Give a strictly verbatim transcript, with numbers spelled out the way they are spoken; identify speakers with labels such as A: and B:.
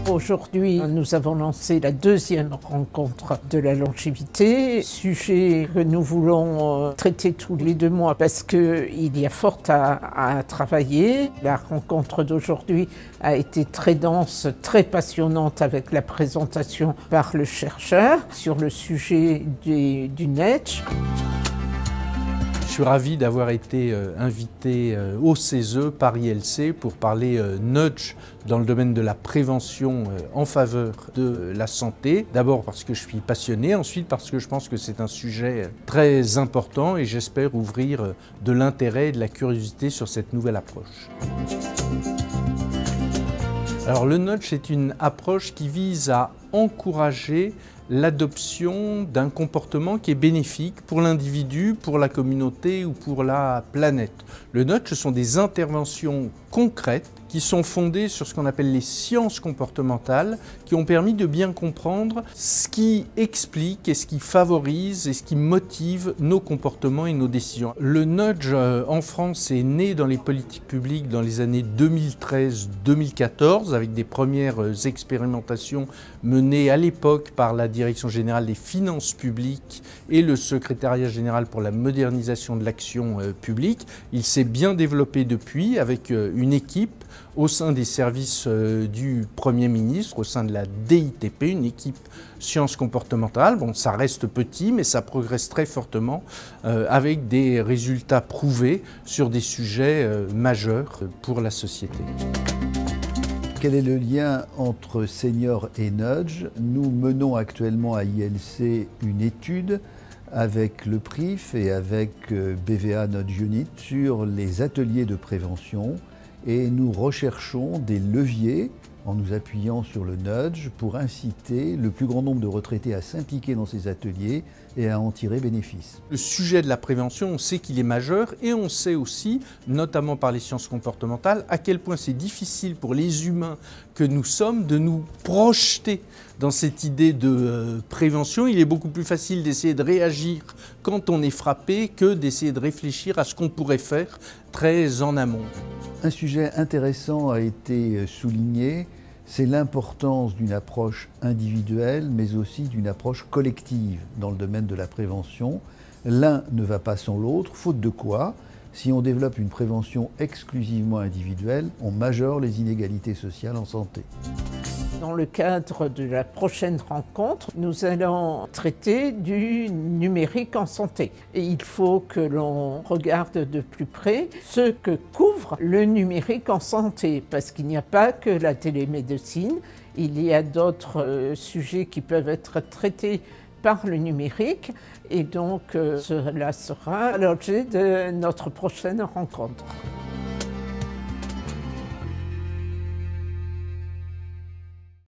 A: Aujourd'hui, nous avons lancé la deuxième rencontre de la longévité, sujet que nous voulons traiter tous les deux mois parce qu'il y a fort à, à travailler. La rencontre d'aujourd'hui a été très dense, très passionnante avec la présentation par le chercheur sur le sujet du, du nudge.
B: Je suis ravi d'avoir été euh, invité euh, au C E S E par I L C pour parler euh, nudge dans le domaine de la prévention euh, en faveur de la santé. D'abord parce que je suis passionné, ensuite parce que je pense que c'est un sujet très important et j'espère ouvrir euh, de l'intérêt et de la curiosité sur cette nouvelle approche. Alors le nudge est une approche qui vise à encourager l'adoption d'un comportement qui est bénéfique pour l'individu, pour la communauté ou pour la planète. Le nudge, ce sont des interventions concrètes qui sont fondées sur ce qu'on appelle les sciences comportementales, qui ont permis de bien comprendre ce qui explique et ce qui favorise et ce qui motive nos comportements et nos décisions. Le nudge euh, en France est né dans les politiques publiques dans les années deux mille treize deux mille quatorze avec des premières euh, expérimentations menées à l'époque par la Direction générale des finances publiques et le secrétariat général pour la modernisation de l'action euh, publique. Il s'est bien développé depuis avec euh, une équipe au sein des services euh, du Premier ministre, au sein de la D I T P, une équipe sciences comportementales. Bon, ça reste petit, mais ça progresse très fortement euh, avec des résultats prouvés sur des sujets euh, majeurs pour la société.
C: Quel est le lien entre senior et nudge? Nous menons actuellement à I L C une étude avec le P R I F et avec B V A Nudge Unit sur les ateliers de prévention et nous recherchons des leviers en nous appuyant sur le nudge pour inciter le plus grand nombre de retraités à s'impliquer dans ces ateliers et à en tirer bénéfice.
B: Le sujet de la prévention, on sait qu'il est majeur et on sait aussi, notamment par les sciences comportementales, à quel point c'est difficile pour les humains que nous sommes de nous projeter dans cette idée de euh, prévention. Il est beaucoup plus facile d'essayer de réagir quand on est frappé que d'essayer de réfléchir à ce qu'on pourrait faire très en amont.
C: Un sujet intéressant a été souligné, c'est l'importance d'une approche individuelle, mais aussi d'une approche collective dans le domaine de la prévention. L'un ne va pas sans l'autre, faute de quoi, si on développe une prévention exclusivement individuelle, on majeure les inégalités sociales en santé.
A: Dans le cadre de la prochaine rencontre, nous allons traiter du numérique en santé. Et il faut que l'on regarde de plus près ce que couvre le numérique en santé, parce qu'il n'y a pas que la télémédecine, il y a d'autres euh, sujets qui peuvent être traités par le numérique, et donc euh, cela sera l'objet de notre prochaine rencontre.